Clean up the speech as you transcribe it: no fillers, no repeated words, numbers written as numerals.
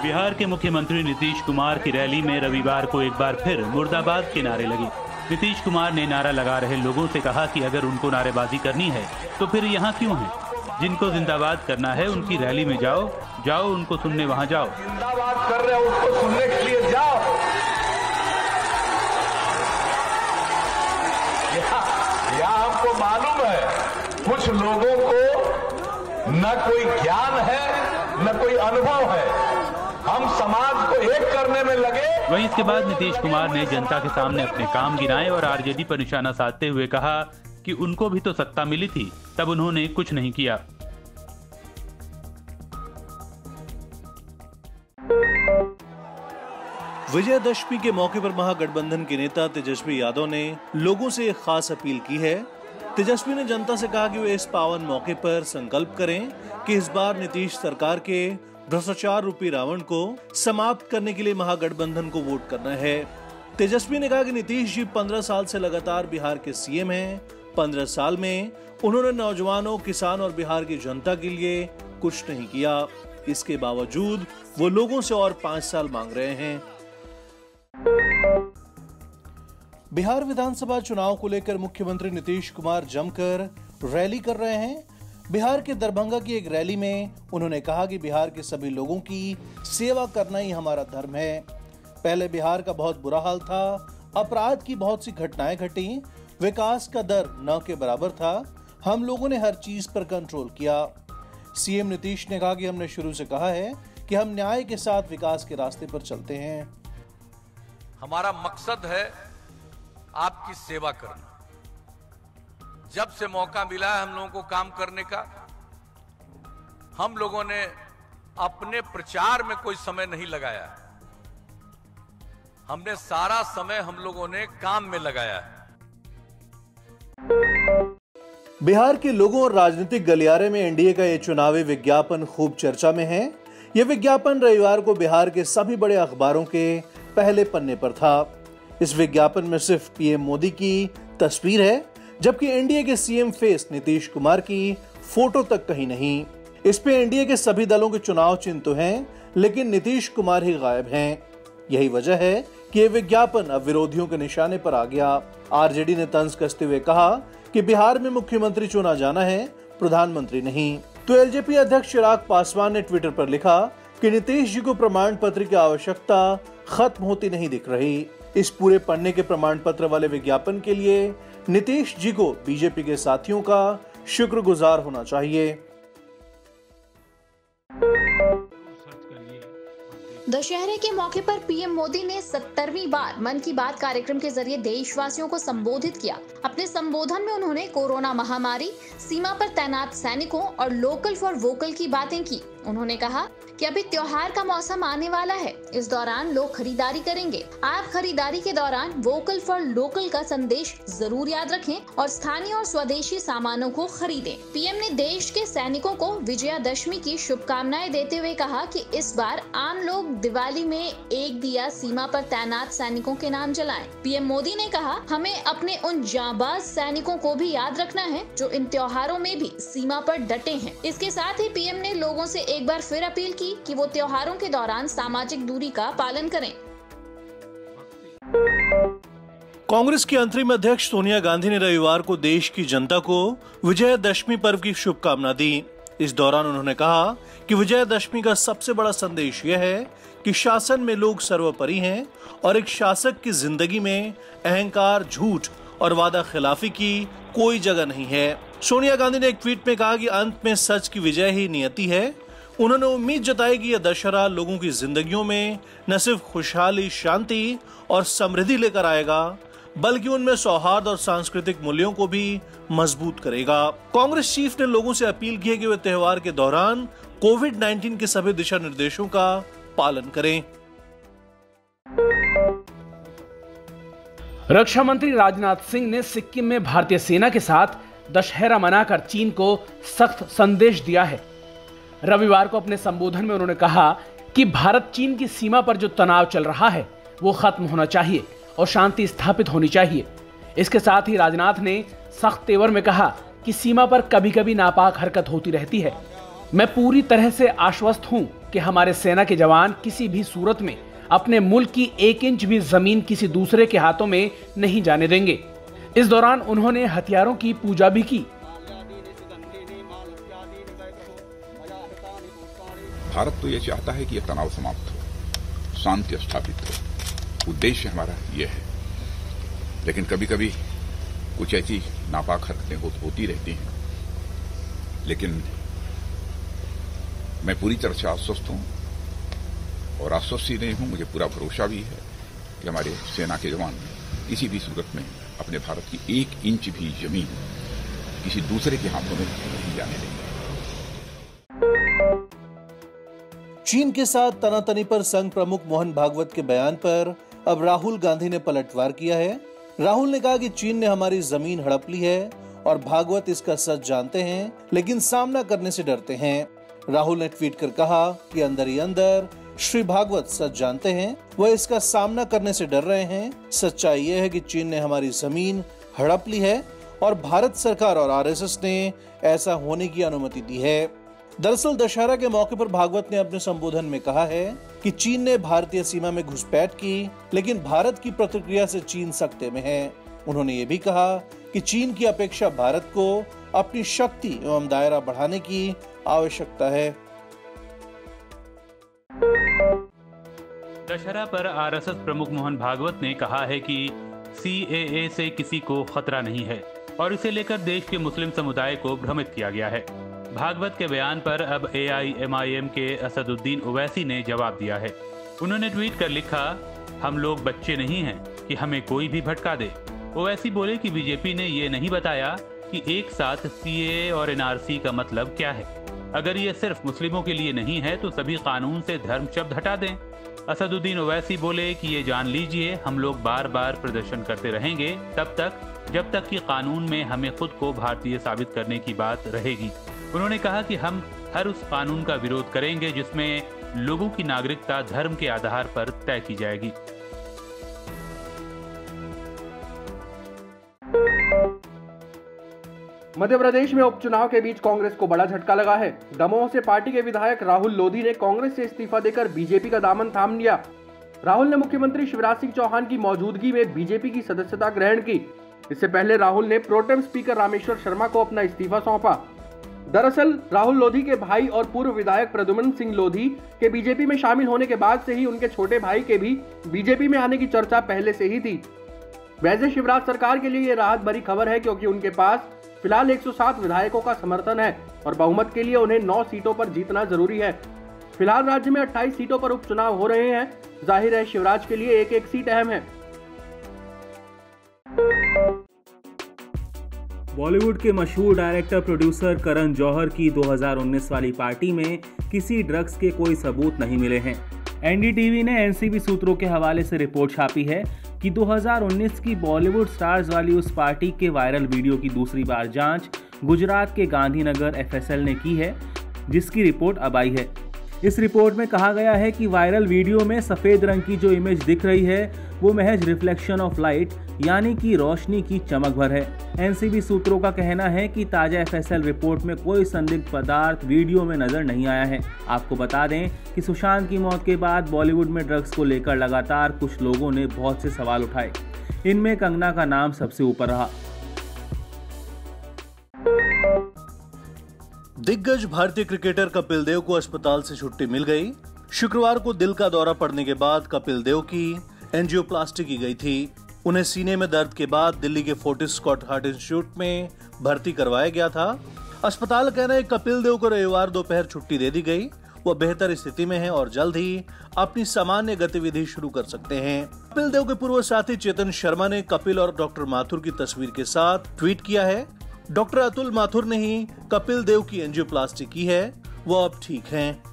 बिहार के मुख्यमंत्री नीतीश कुमार की रैली में रविवार को एक बार फिर मुर्दाबाद के नारे लगे। नीतीश कुमार ने नारा लगा रहे लोगों से कहा कि अगर उनको नारेबाजी करनी है तो फिर यहाँ क्यों हैं? जिनको जिंदाबाद करना है उनकी रैली में जाओ, उनको सुनने वहाँ जाओ। जिंदाबाद कर रहे हो उसको सुनने के लिए जाओ। यहाँ हमको मालूम है कुछ लोगों को न कोई ज्ञान है न कोई अनुभव है, हम समाज को एक करने में लगे। वहीं इसके बाद नीतीश कुमार ने जनता के सामने अपने काम गिनाए और आरजेडी पर निशाना साधते हुए कहा कि उनको भी तो सत्ता मिली थी, तब उन्होंने कुछ नहीं किया। विजयदशमी के मौके पर महागठबंधन के नेता तेजस्वी यादव ने लोगों से एक खास अपील की है। तेजस्वी ने जनता से कहा कि वे इस पावन मौके पर संकल्प करें कि इस बार नीतीश सरकार के भ्रष्टाचार रूपी रावण को समाप्त करने के लिए महागठबंधन को वोट करना है। तेजस्वी ने कहा कि नीतीश जी 15 साल से लगातार बिहार के सीएम हैं। 15 साल में उन्होंने नौजवानों, किसान और बिहार की जनता के लिए कुछ नहीं किया। इसके बावजूद वो लोगों से और 5 साल मांग रहे हैं। बिहार विधानसभा चुनाव को लेकर मुख्यमंत्री नीतीश कुमार जमकर रैली कर रहे हैं। बिहार के दरभंगा की एक रैली में उन्होंने कहा कि बिहार के सभी लोगों की सेवा करना ही हमारा धर्म है। पहले बिहार का बहुत बुरा हाल था, अपराध की बहुत सी घटनाएं घटी, विकास का दर न के बराबर था। हम लोगों ने हर चीज पर कंट्रोल किया। सीएम नीतीश ने कहा कि हमने शुरू से कहा है कि हम न्याय के साथ विकास के रास्ते पर चलते हैं। हमारा मकसद है आपकी सेवा करना। जब से मौका मिला है हम लोगों को काम करने का, हम लोगों ने अपने प्रचार में कोई समय नहीं लगाया। हमने सारा समय हम लोगों ने काम में लगाया है। बिहार के लोगों और राजनीतिक गलियारे में एनडीए का ये चुनावी विज्ञापन खूब चर्चा में है। यह विज्ञापन रविवार को बिहार के सभी बड़े अखबारों के पहले पन्ने पर था। इस विज्ञापन में सिर्फ पीएम मोदी की तस्वीर है, जबकि एनडीए के सीएम फेस नीतीश कुमार की फोटो तक कहीं नहीं। इस पे एनडीए के सभी दलों के चुनाव चिन्ह तो हैं, लेकिन नीतीश कुमार ही गायब हैं। यही वजह है कि यह विज्ञापन अब विरोधियों के निशाने पर आ गया। आरजेडी ने तंज कसते हुए कहा कि बिहार में मुख्यमंत्री चुना जाना है, प्रधानमंत्री नहीं। तो एलजेपी अध्यक्ष चिराग पासवान ने ट्विटर पर लिखा कि नीतीश जी को प्रमाण पत्र की आवश्यकता खत्म होती नहीं दिख रही। इस पूरे पन्ने के प्रमाण पत्र वाले विज्ञापन के लिए नीतीश जी को बीजेपी के साथियों का शुक्रगुजार होना चाहिए। दशहरे के मौके पर पीएम मोदी ने 70वीं बार मन की बात कार्यक्रम के जरिए देशवासियों को संबोधित किया। अपने संबोधन में उन्होंने कोरोना महामारी, सीमा पर तैनात सैनिकों और लोकल फॉर वोकल की बातें की। उन्होंने कहा कि अभी त्योहार का मौसम आने वाला है, इस दौरान लोग खरीदारी करेंगे। आप खरीदारी के दौरान वोकल फॉर लोकल का संदेश जरूर याद रखें और स्थानीय और स्वदेशी सामानों को खरीदें। पीएम ने देश के सैनिकों को विजयादशमी की शुभकामनाएं देते हुए कहा कि इस बार आम लोग दिवाली में एक दिया सीमा पर तैनात सैनिकों के नाम जलाएं। पीएम मोदी ने कहा, हमें अपने उन जांबाज सैनिकों को भी याद रखना है जो इन त्योहारों में भी सीमा पर डटे हैं। इसके साथ ही पीएम ने लोगों से एक बार फिर अपील की कि वो त्योहारों के दौरान सामाजिक दूरी का पालन करें। कांग्रेस की अंतरिम अध्यक्ष सोनिया गांधी ने रविवार को देश की जनता को विजयदशमी पर्व की शुभकामना दी। इस दौरान उन्होंने कहा कि विजयदशमी का सबसे बड़ा संदेश यह है कि शासन में लोग सर्वोपरि हैं और एक शासक की जिंदगी में अहंकार, झूठ और वादा खिलाफी की कोई जगह नहीं है। सोनिया गांधी ने एक ट्वीट में कहा कि अंत में सच की विजय ही नियति है। उन्होंने उम्मीद जताई कि यह दशहरा लोगों की जिंदगियों में न सिर्फ खुशहाली, शांति और समृद्धि लेकर आएगा, बल्कि उनमें सौहार्द और सांस्कृतिक मूल्यों को भी मजबूत करेगा। कांग्रेस चीफ ने लोगों से अपील की है कि वे त्योहार के दौरान कोविड-19 के सभी दिशा निर्देशों का पालन करें। रक्षा मंत्री राजनाथ सिंह ने सिक्किम में भारतीय सेना के साथ दशहरा मनाकर चीन को सख्त संदेश दिया है। रविवार को अपने संबोधन में उन्होंने कहा कि भारत चीन की सीमा पर जो तनाव चल रहा है वो खत्म होना चाहिए और शांति स्थापित होनी चाहिए। इसके साथ ही राजनाथ ने सख्त तेवर में कहा कि सीमा पर कभी कभी नापाक हरकत होती रहती है। मैं पूरी तरह से आश्वस्त हूं कि हमारे सेना के जवान किसी भी सूरत में अपने मुल्क की 1 इंच भी जमीन किसी दूसरे के हाथों में नहीं जाने देंगे। इस दौरान उन्होंने हथियारों की पूजा भी की। भारत तो ये चाहता है कि यह तनाव समाप्त हो, शांति स्थापित हो, उद्देश्य हमारा यह है। लेकिन कभी कभी कुछ ऐसी नापाक हरकतें होती रहती हैं, लेकिन मैं पूरी तरह से आश्वस्त हूं और आश्वस्त ही नहीं हूं, मुझे पूरा भरोसा भी है कि हमारे सेना के जवान किसी भी सूरत में अपने भारत की 1 इंच भी जमीन किसी दूसरे के हाथों में नहीं जाने देंगे। चीन के साथ तनातनी पर संघ प्रमुख मोहन भागवत के बयान पर अब राहुल गांधी ने पलटवार किया है। राहुल ने कहा कि चीन ने हमारी जमीन हड़प ली है और भागवत इसका सच जानते हैं, लेकिन सामना करने से डरते हैं। राहुल ने ट्वीट कर कहा कि अंदर ही अंदर श्री भागवत सच जानते हैं, वह इसका सामना करने से डर रहे हैं। सच्चाई यह है कि चीन ने हमारी जमीन हड़प ली है और भारत सरकार और आरएसएस ने ऐसा होने की अनुमति दी है। दरअसल दशहरा के मौके पर भागवत ने अपने संबोधन में कहा है कि चीन ने भारतीय सीमा में घुसपैठ की, लेकिन भारत की प्रतिक्रिया से चीन सकते में है। उन्होंने ये भी कहा कि चीन की अपेक्षा भारत को अपनी शक्ति एवं दायरा बढ़ाने की आवश्यकता है। दशहरा पर आरएसएस प्रमुख मोहन भागवत ने कहा है कि सीएए से किसी को खतरा नहीं है और इसे लेकर देश के मुस्लिम समुदाय को भ्रमित किया गया है। भागवत के बयान पर अब AIMIM के असदुद्दीन ओवैसी ने जवाब दिया है। उन्होंने ट्वीट कर लिखा, हम लोग बच्चे नहीं हैं कि हमें कोई भी भटका दे। ओवैसी बोले कि बीजेपी ने ये नहीं बताया कि एक साथ CAA और NRC का मतलब क्या है। अगर ये सिर्फ मुस्लिमों के लिए नहीं है तो सभी कानून से धर्म शब्द हटा दें। असदुद्दीन ओवैसी बोले कि ये जान लीजिए, हम लोग बार बार प्रदर्शन करते रहेंगे तब तक जब तक कि कानून में हमें खुद को भारतीय साबित करने की बात रहेगी। उन्होंने कहा कि हम हर उस कानून का विरोध करेंगे जिसमें लोगों की नागरिकता धर्म के आधार पर तय की जाएगी। मध्य प्रदेश में उपचुनाव के बीच कांग्रेस को बड़ा झटका लगा है। दमोह से पार्टी के विधायक राहुल लोधी ने कांग्रेस से इस्तीफा देकर बीजेपी का दामन थाम लिया। राहुल ने मुख्यमंत्री शिवराज सिंह चौहान की मौजूदगी में बीजेपी की सदस्यता ग्रहण की। इससे पहले राहुल ने प्रोटेम स्पीकर रामेश्वर शर्मा को अपना इस्तीफा सौंपा। दरअसल राहुल लोधी के भाई और पूर्व विधायक प्रद्युम्न सिंह लोधी के बीजेपी में शामिल होने के बाद से ही उनके छोटे भाई के भी बीजेपी में आने की चर्चा पहले से ही थी। वैसे शिवराज सरकार के लिए ये राहत भरी खबर है, क्योंकि उनके पास फिलहाल 107 विधायकों का समर्थन है और बहुमत के लिए उन्हें 9 सीटों पर जीतना जरूरी है। फिलहाल राज्य में 28 सीटों पर उपचुनाव हो रहे हैं। जाहिर है शिवराज के लिए एक एक सीट अहम है। बॉलीवुड के मशहूर डायरेक्टर प्रोड्यूसर करण जौहर की 2019 वाली पार्टी में किसी ड्रग्स के कोई सबूत नहीं मिले हैं। एनडीटीवी ने एनसीबी सूत्रों के हवाले से रिपोर्ट छापी है कि 2019 की बॉलीवुड स्टार्स वाली उस पार्टी के वायरल वीडियो की दूसरी बार जांच गुजरात के गांधीनगर FSL ने की है, जिसकी रिपोर्ट अब आई है। इस रिपोर्ट में कहा गया है कि वायरल वीडियो में सफ़ेद रंग की जो इमेज दिख रही है वो महज रिफ्लेक्शन ऑफ लाइट यानी कि रोशनी की चमक भर है। एनसीबी सूत्रों का कहना है कि ताज़ा FSL रिपोर्ट में कोई संदिग्ध पदार्थ वीडियो में नजर नहीं आया है। आपको बता दें कि सुशांत की मौत के बाद बॉलीवुड में ड्रग्स को लेकर लगातार कुछ लोगों ने बहुत से सवाल उठाए। इनमें कंगना का नाम सबसे ऊपर रहा। दिग्गज भारतीय क्रिकेटर कपिल देव को अस्पताल से छुट्टी मिल गई। शुक्रवार को दिल का दौरा पड़ने के बाद कपिल देव की एंजियोप्लास्टी की गई थी। उन्हें सीने में दर्द के बाद दिल्ली के फोर्टिस स्कॉट हार्ट इंस्टीट्यूट में भर्ती करवाया गया था। अस्पताल कह रहे कपिल देव को रविवार दोपहर छुट्टी दे दी गई। वह बेहतर स्थिति में हैं और जल्द ही अपनी सामान्य गतिविधि शुरू कर सकते हैं। कपिल देव के पूर्व साथी चेतन शर्मा ने कपिल और डॉक्टर माथुर की तस्वीर के साथ ट्वीट किया है। डॉक्टर अतुल माथुर ने ही कपिल देव की एंजियोप्लास्टी की है, वो अब ठीक हैं।